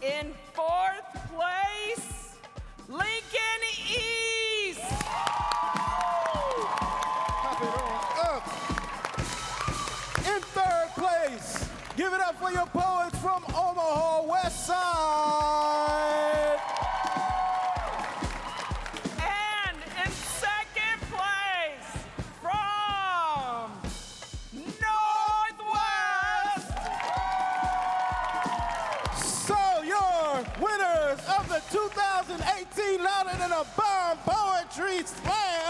In fourth place, Lincoln East. Pop it on up. In third place, give it up for your poets from Omaha, Westside. And in second place, from Northwest. So your winners of the 2018 Louder Than a Bomb Poetry Slam